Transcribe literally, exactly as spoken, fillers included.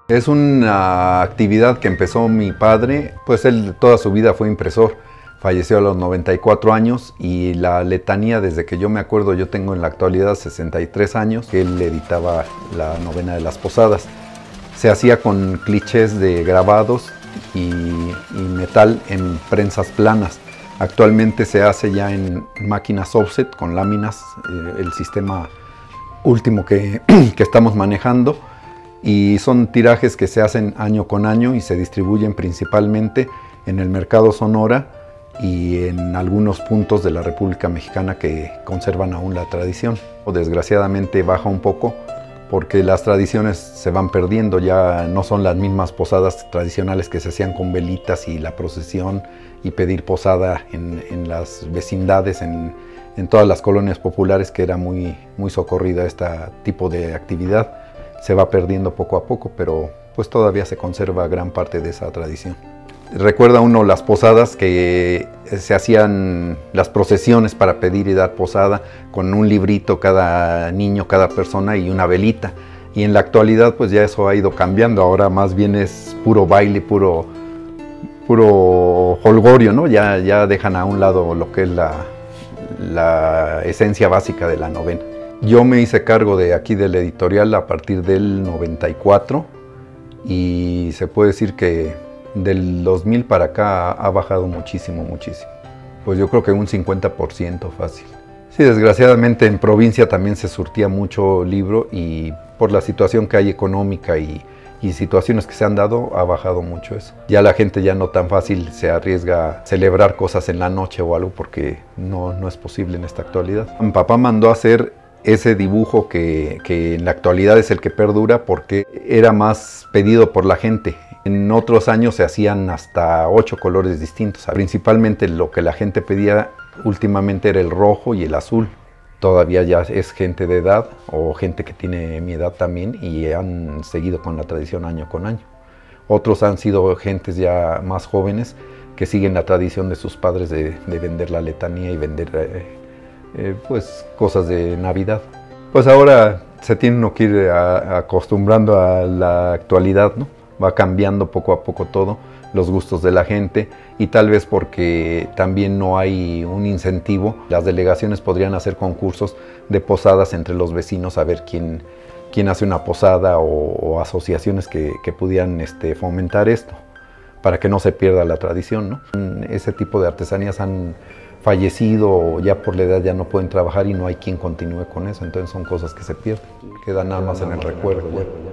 Es una actividad que empezó mi padre, pues él toda su vida fue impresor. Falleció a los noventa y cuatro años y la letanía, desde que yo me acuerdo, yo tengo en la actualidad sesenta y tres años, que él editaba la novena de las posadas. Se hacía con clichés de grabados y, y metal en prensas planas. Actualmente se hace ya en máquinas offset con láminas, eh, el sistema último que, que estamos manejando. Y son tirajes que se hacen año con año y se distribuyen principalmente en el mercado Sonora y en algunos puntos de la República Mexicana que conservan aún la tradición. Desgraciadamente baja un poco porque las tradiciones se van perdiendo, ya no son las mismas posadas tradicionales que se hacían con velitas y la procesión y pedir posada en, en las vecindades, en, en todas las colonias populares, que era muy, muy socorrida este tipo de actividad. Se va perdiendo poco a poco, pero pues todavía se conserva gran parte de esa tradición. Recuerda uno las posadas que se hacían, las procesiones para pedir y dar posada, con un librito cada niño, cada persona y una velita. Y en la actualidad pues ya eso ha ido cambiando, ahora más bien es puro baile, puro, puro holgorio, ¿no? Ya, ya dejan a un lado lo que es la, la esencia básica de la novena. Yo me hice cargo de aquí del editorial a partir del noventa y cuatro y se puede decir que del dos mil para acá ha bajado muchísimo, muchísimo. Pues yo creo que un cincuenta por ciento fácil. Sí, desgraciadamente en provincia también se surtía mucho libro y por la situación que hay económica y, y situaciones que se han dado, ha bajado mucho eso. Ya la gente ya no tan fácil se arriesga a celebrar cosas en la noche o algo porque no, no es posible en esta actualidad. Mi papá mandó a hacer ese dibujo que, que en la actualidad es el que perdura porque era más pedido por la gente. En otros años se hacían hasta ocho colores distintos. Principalmente lo que la gente pedía últimamente era el rojo y el azul. Todavía ya es gente de edad o gente que tiene mi edad también y han seguido con la tradición año con año. Otros han sido gentes ya más jóvenes que siguen la tradición de sus padres de, de vender la letanía y vender eh, eh, pues, cosas de Navidad. Pues ahora se tiene uno que ir a, acostumbrando a la actualidad, ¿no? Va cambiando poco a poco todo, los gustos de la gente y tal vez porque también no hay un incentivo. Las delegaciones podrían hacer concursos de posadas entre los vecinos a ver quién, quién hace una posada o, o asociaciones que, que pudieran este, fomentar esto para que no se pierda la tradición, ¿no? Ese tipo de artesanías han fallecido o ya por la edad ya no pueden trabajar y no hay quien continúe con eso, entonces son cosas que se pierden, quedan nada más en el recuerdo.